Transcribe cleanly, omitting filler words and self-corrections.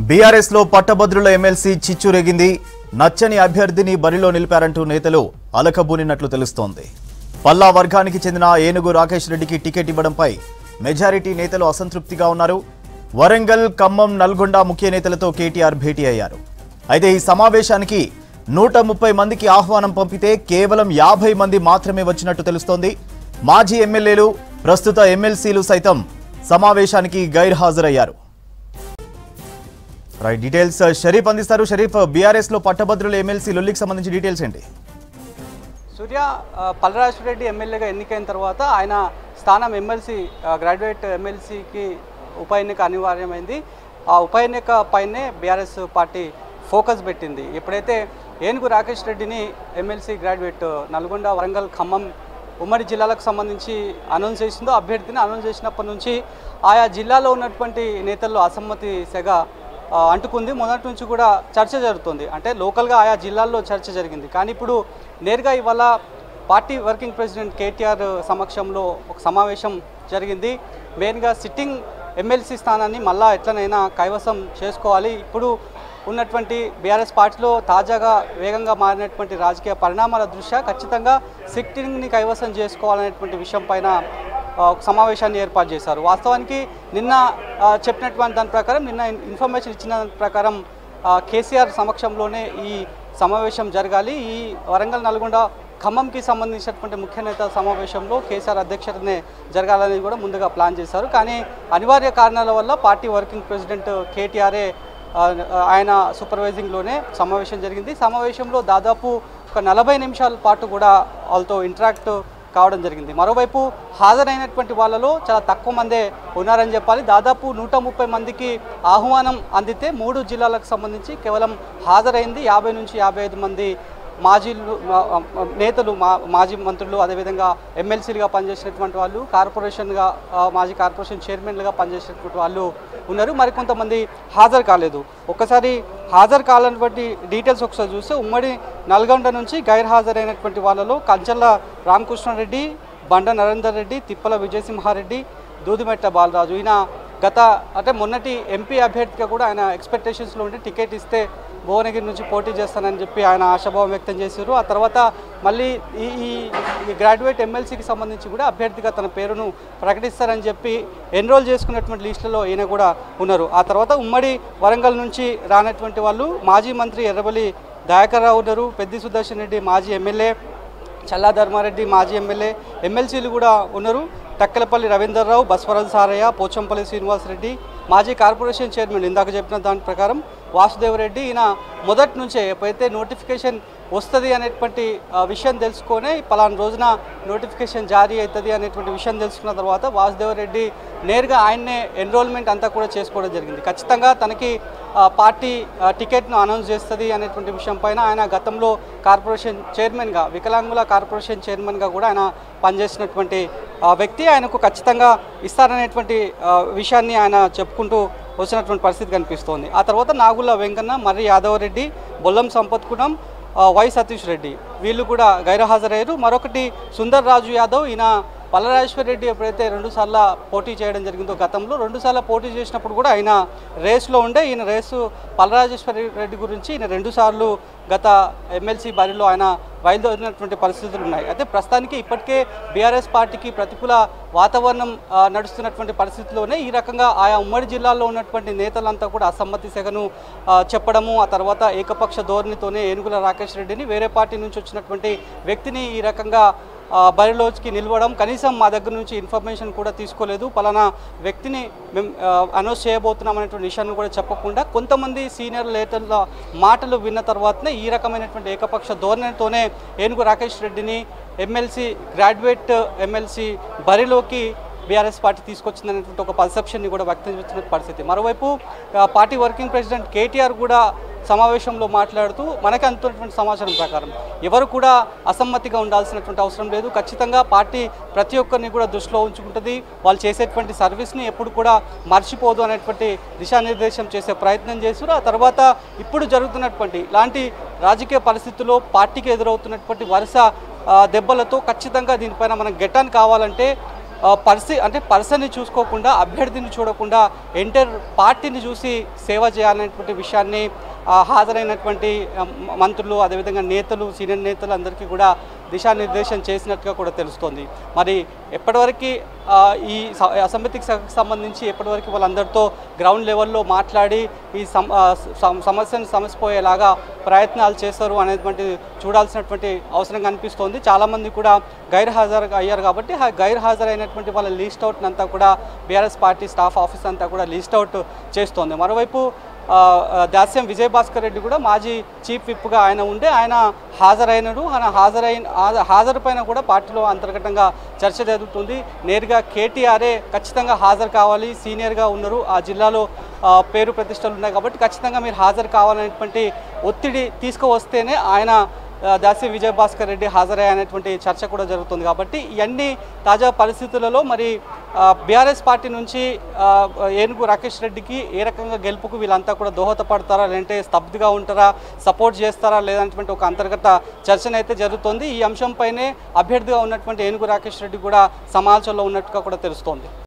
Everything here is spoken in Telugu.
బీఆర్ఎస్ లో పట్టభద్రుల ఎమ్మెల్సీ చిచ్చురేగింది. నచ్చని అభ్యర్థిని బరిలో నిలిపారంటూ నేతలు అలకబూనినట్లు తెలుస్తోంది. పల్లా వర్గానికి చెందిన ఏనుగు రాకేష్ రెడ్డికి టికెట్ ఇవ్వడంపై మెజారిటీ నేతలు అసంతృప్తిగా ఉన్నారు. వరంగల్, ఖమ్మం, నల్గొండ ముఖ్య నేతలతో కేటీఆర్ భేటీ అయ్యారు. అయితే ఈ సమావేశానికి 130 మందికి ఆహ్వానం పంపితే కేవలం 50 మంది మాత్రమే వచ్చినట్టు తెలుస్తోంది. మాజీ ఎమ్మెల్యేలు, ప్రస్తుత ఎమ్మెల్సీలు సైతం సమావేశానికి గైర్హాజరయ్యారు. రైట్, డీటెయిల్స్ షరీఫ్ అందిస్తారు. షరీఫ్, బీఆర్ఎస్ లో పట్టభద్రుల ఎమ్మెల్సీ లొల్లికి సంబంధించి డీటెయిల్స్ ఏంటి? సూర్య పల్లరాజు రెడ్డి ఎమ్మెల్యేగా ఎన్నికైన తర్వాత ఆయన స్థానం ఎమ్మెల్సీ, గ్రాడ్యుయేట్ ఎమ్మెల్సీకి ఉప ఎన్నిక అనివార్యమైంది. ఆ ఉప ఎన్నిక పైనే బీఆర్ఎస్ పార్టీ ఫోకస్ పెట్టింది. ఎప్పుడైతే ఏనుగు రాకేష్ రెడ్డిని ఎమ్మెల్సీ గ్రాడ్యుయేట్ నల్గొండ, వరంగల్, ఖమ్మం ఉమ్మడి జిల్లాలకు సంబంధించి అనౌన్స్ చేసిందో, అభ్యర్థిని అనౌన్స్ చేసినప్పటి నుంచి ఆయా జిల్లాలో ఉన్నటువంటి నేతల్లో అసమ్మతి సెగ అంటుకుంది. మొదటి నుంచి కూడా చర్చ జరుగుతుంది. అంటే లోకల్గా ఆయా జిల్లాల్లో చర్చ జరిగింది. కానీ ఇప్పుడు నేరుగా ఇవాళ పార్టీ వర్కింగ్ ప్రెసిడెంట్ కేటీఆర్ సమక్షంలో ఒక సమావేశం జరిగింది. మెయిన్గా సిట్టింగ్ ఎమ్మెల్సీ స్థానాన్ని మళ్ళా ఎట్లనైనా కైవసం చేసుకోవాలి. ఇప్పుడు ఉన్నటువంటి బీఆర్ఎస్ పార్టీలో తాజాగా వేగంగా మారినటువంటి రాజకీయ పరిణామాల దృష్ట్యా ఖచ్చితంగా సిట్టింగ్ని కైవసం చేసుకోవాలనేటువంటి విషయం పైన ఒక సమావేశాన్ని ఏర్పాటు చేశారు. వాస్తవానికి నిన్న చెప్పినటువంటి దాని ప్రకారం, నిన్న ఇన్ఫర్మేషన్ ఇచ్చిన దాని ప్రకారం కేసీఆర్ సమక్షంలోనే ఈ సమావేశం జరగాలి. ఈ వరంగల్, నల్గొండ, ఖమ్మంకి సంబంధించినటువంటి ముఖ్య నేతల సమావేశంలో కేసీఆర్ అధ్యక్షతనే జరగాలని కూడా ముందుగా ప్లాన్ చేశారు. కానీ అనివార్య కారణాల వల్ల పార్టీ వర్కింగ్ ప్రెసిడెంట్ కేటీఆర్ఏ ఆయన సూపర్వైజింగ్లోనే సమావేశం జరిగింది. సమావేశంలో దాదాపు ఒక 40 నిమిషాల పాటు కూడా వాళ్ళతో ఇంటరాక్ట్ కావడం జరిగింది. మరోవైపు హాజరైనటువంటి వాళ్ళలో చాలా తక్కువ మందే ఉన్నారని చెప్పాలి. దాదాపు 130 మందికి ఆహ్వానం అందితే 3 జిల్లాలకు సంబంధించి కేవలం హాజరైంది 50 నుంచి 55 మంది మాజీ నేతలు, మాజీ మంత్రులు, అదేవిధంగా ఎమ్మెల్సీలుగా పనిచేసినటువంటి వాళ్ళు, కార్పొరేషన్గా మాజీ కార్పొరేషన్ చైర్మన్లుగా పనిచేసినటువంటి వాళ్ళు ఉన్నారు. మరికొంతమంది హాజరు కాలేదు. ఒక్కసారి హాజరు కాలన్నటువంటి డీటెయిల్స్ ఒకసారి చూస్తే, ఉమ్మడి నల్గొండ నుంచి గైర్హాజరైనటువంటి వాళ్ళలో కంచర్ల రామకృష్ణారెడ్డి, బండ నరేందర్ రెడ్డి, తిప్పల విజయసింహారెడ్డి, దూదిమెట్ల బాలరాజు. ఈయన అంటే మొన్నటి ఎంపీ అభ్యర్థిగా కూడా ఆయన ఎక్స్పెక్టేషన్స్లో ఉండి టికెట్ ఇస్తే భువనగిరి నుంచి పోటీ చేస్తానని చెప్పి ఆయన ఆశాభావం వ్యక్తం చేశారు. ఆ తర్వాత మళ్ళీ ఈ గ్రాడ్యుయేట్ ఎమ్మెల్సీకి సంబంధించి కూడా అభ్యర్థిగా తన పేరును ప్రకటిస్తారని చెప్పి ఎన్రోల్ చేసుకున్నటువంటి లిస్టులో ఈయన కూడా ఉన్నారు. ఆ తర్వాత ఉమ్మడి వరంగల్ నుంచి రానటువంటి వాళ్ళు మాజీ మంత్రి ఎర్రబెల్లి దయాకర్ రావు ఉన్నారు, పెద్ది సుదర్శన్ రెడ్డి మాజీ ఎమ్మెల్యే, చల్లా ధర్మారెడ్డి మాజీ ఎమ్మెల్యే, ఎమ్మెల్సీలు కూడా ఉన్నారు. టక్కలపల్లి రవీందర్రావు, బస్వరాజు సారయ్య, పోచంపల్లి శ్రీనివాసరెడ్డి, మాజీ కార్పొరేషన్ చైర్మన్ ఇందాక చెప్పిన దాని ప్రకారం వాసుదేవరెడ్డి. ఈయన మొదటి నుంచే ఎప్పుడైతే నోటిఫికేషన్ వస్తుంది అనేటువంటి విషయం తెలుసుకొని పలానా రోజున నోటిఫికేషన్ జారీ అవుతుంది అనేటువంటి విషయం తెలుసుకున్న తర్వాత వాసుదేవరెడ్డి నేరుగా ఆయన్నే ఎన్రోల్మెంట్ అంతా కూడా చేసుకోవడం జరిగింది. ఖచ్చితంగా తనకి పార్టీ టికెట్ను అనౌన్స్ చేస్తుంది అనేటువంటి విషయం పైన ఆయన గతంలో కార్పొరేషన్ చైర్మన్గా, వికలాంగుల కార్పొరేషన్ చైర్మన్గా కూడా ఆయన పనిచేసినటువంటి వ్యక్తి. ఆయనకు ఖచ్చితంగా ఇస్తారనేటువంటి విషయాన్ని ఆయన చెప్పుకుంటూ వచ్చినటువంటి పరిస్థితి కనిపిస్తోంది. ఆ తర్వాత నాగుల వెంకన్న, మర్రి యాదవరెడ్డి, బొల్లం సంపత్ కుణం, వై సతీష్ రెడ్డి వీళ్ళు కూడా గైర్హాజరయ్యారు. మరొకటి సుందర్ రాజు యాదవ్, ఈయన పల్లరాజేశ్వర్ రెడ్డి ఎప్పుడైతే 2 సార్లు పోటీ చేయడం జరిగిందో, గతంలో 2 సార్లు పోటీ చేసినప్పుడు కూడా ఆయన రేసులో ఉండే. ఈయన రేసు పల్లరాజేశ్వర్ రెడ్డి గురించి ఈయన 2 సార్లు గత ఎమ్మెల్సీ బరిలో ఆయన బయలుదేరినటువంటి పరిస్థితులు ఉన్నాయి. అయితే ప్రస్తుతానికి ఇప్పటికే బీఆర్ఎస్ పార్టీకి ప్రతికూల వాతావరణం నడుస్తున్నటువంటి పరిస్థితుల్లోనే ఈ రకంగా ఆయా ఉమ్మడి జిల్లాల్లో ఉన్నటువంటి నేతలంతా కూడా అసమ్మతి సెగను చెప్పడము, ఆ తర్వాత ఏకపక్ష ధోరణితోనే ఏనుగుల రాకేష్ రెడ్డిని, వేరే పార్టీ నుంచి వచ్చినటువంటి వ్యక్తిని ఈ రకంగా బరిలోకి నిలవడం, కనీసం మా దగ్గర నుంచి ఇన్ఫర్మేషన్ కూడా తీసుకోలేదు, పలానా వ్యక్తిని మేము అనౌన్స్ చేయబోతున్నాం అనేటువంటి విషయాన్ని కూడా చెప్పకుండా కొంతమంది సీనియర్ నేతల మాటలు విన్న తర్వాతనే ఈ రకమైనటువంటి ఏకపక్ష ధోరణితోనే ఏనుగు రాకేష్ రెడ్డిని ఎమ్మెల్సీ, గ్రాడ్యుయేట్ ఎమ్మెల్సీ బరిలోకి బీఆర్ఎస్ పార్టీ తీసుకొచ్చిందనేటువంటి ఒక పర్సెప్షన్ని కూడా వ్యక్తం చేస్తున్న పరిస్థితి. మరోవైపు పార్టీ వర్కింగ్ ప్రెసిడెంట్ కేటీఆర్ కూడా సమావేశంలో మాట్లాడుతూ మనకు అందుతున్నటువంటి సమాచారం ప్రకారం ఎవరు కూడా అసమ్మతిగా ఉండాల్సినటువంటి అవసరం లేదు, ఖచ్చితంగా పార్టీ ప్రతి ఒక్కరిని కూడా దృష్టిలో ఉంచుకుంటుంది, వాళ్ళు చేసేటువంటి సర్వీస్ని ఎప్పుడు కూడా మర్చిపోదు అనేటువంటి దిశానిర్దేశం చేసే ప్రయత్నం చేశారు. ఆ తర్వాత ఇప్పుడు జరుగుతున్నటువంటి ఇలాంటి రాజకీయ పరిస్థితుల్లో పార్టీకి ఎదురవుతున్నటువంటి వరుస దెబ్బలతో ఖచ్చితంగా దీనిపైన మనం గెటాన్ కావాలంటే పర్సన్ని చూసుకోకుండా అభ్యర్థిని చూడకుండా ఎంటర్ పార్టీని చూసి సేవ చేయాలనేటువంటి విషయాన్ని హాజరైనటువంటి మంత్రులు అదేవిధంగా నేతలు సీనియర్ నేతలు అందరికీ కూడా దిశానిర్దేశం చేసినట్టుగా కూడా తెలుస్తోంది. మరి ఎప్పటివరకు ఈ అసమ్మతికి సంబంధించి ఎప్పటివరకు వాళ్ళందరితో గ్రౌండ్ లెవెల్లో మాట్లాడి ఈ సమస్యను సమసిపోయేలాగా ప్రయత్నాలు చేస్తారు అనేటువంటి చూడాల్సినటువంటి అవసరం కనిపిస్తోంది. చాలామంది కూడా గైర్హాజరు అయ్యారు కాబట్టి గైర్హాజరైనటువంటి వాళ్ళ లిస్ట్ అవుట్ అంతా కూడా బీఆర్ఎస్ పార్టీ స్టాఫ్ ఆఫీస్ అంతా కూడా లిస్ట్ అవుట్ చేస్తోంది. మరోవైపు దాస్యం విజయభాస్కర్ రెడ్డి కూడా మాజీ చీఫ్ విప్గా ఆయన ఉండే ఆయన హాజరైనరు. ఆయన హాజరు పైన కూడా పార్టీలో అంతర్గతంగా చర్చ జరుగుతుంది. నేరుగా కేటీఆర్ఏ ఖచ్చితంగా హాజరు కావాలి, సీనియర్గా ఉన్నారు, ఆ జిల్లాలో పేరు ప్రతిష్టలు ఉన్నాయి కాబట్టి ఖచ్చితంగా మీరు హాజరు కావాలనేటువంటి ఒత్తిడి తీసుకువస్తేనే ఆయన దాస్యం విజయభాస్కర్ రెడ్డి హాజరయ్యేటువంటి చర్చ కూడా జరుగుతుంది. కాబట్టి ఇవన్నీ తాజా పరిస్థితులలో మరి బీఆర్ఎస్ పార్టీ నుంచి ఏనుగు రాకేష్ రెడ్డికి ఏ రకంగా గెలుపుకు వీళ్ళంతా కూడా దోహదపడతారా, లేదంటే స్తబ్దుగా ఉంటారా, సపోర్ట్ చేస్తారా లేదనేటువంటి ఒక అంతర్గత చర్చనైతే జరుగుతోంది. ఈ అంశంపైనే అభ్యర్థిగా ఉన్నటువంటి ఏనుగు రాకేష్ రెడ్డి కూడా సమాలోచనలో ఉన్నట్టుగా కూడా తెలుస్తోంది.